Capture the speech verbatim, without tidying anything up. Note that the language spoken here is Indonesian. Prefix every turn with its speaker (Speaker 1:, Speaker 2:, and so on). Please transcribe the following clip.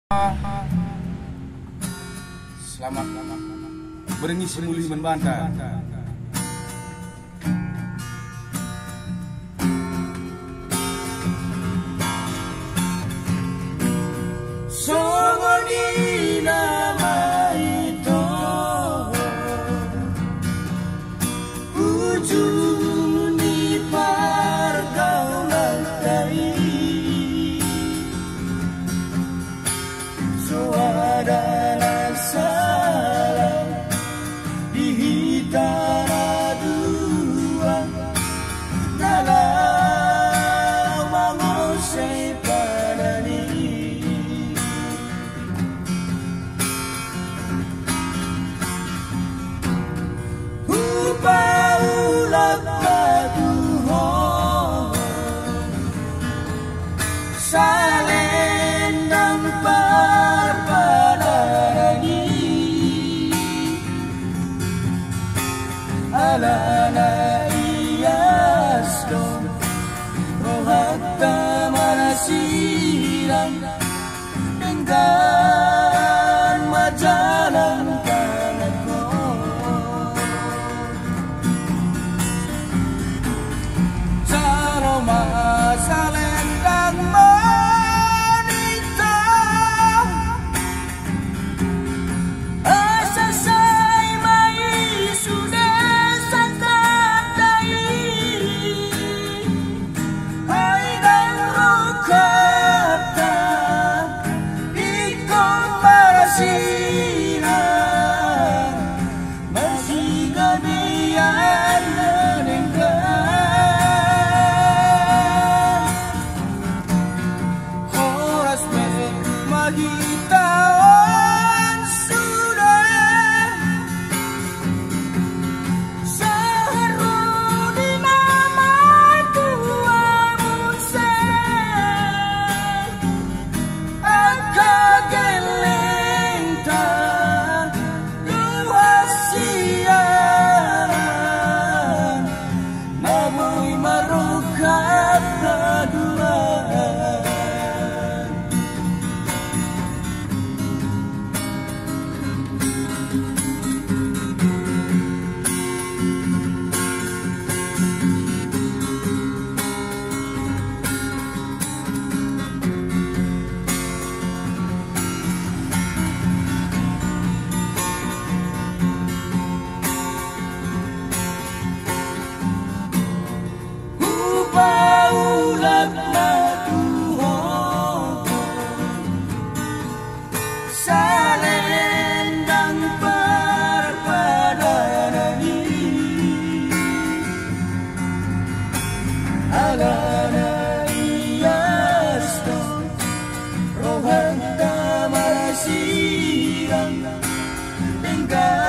Speaker 1: Selamat berengi semuli membantah. Songo di nama itu ujung di pergaulan dari suara salam di hitara dua dalam mengusai pada diri upaulat batuho salendang parpadarani alana iyasdo rohatta manasiran dengan majalan tanahku saroma salendang wanita asasai mai sudah santai hai dan rokata ikut parasiran masih gabian menengah horas me magitawan sudah seharu di nama tua musa angka gelenta dua siaran namun marukat kedua upaulat matuho salendang parpadarani alana iyasdo rohatta marasiran dengan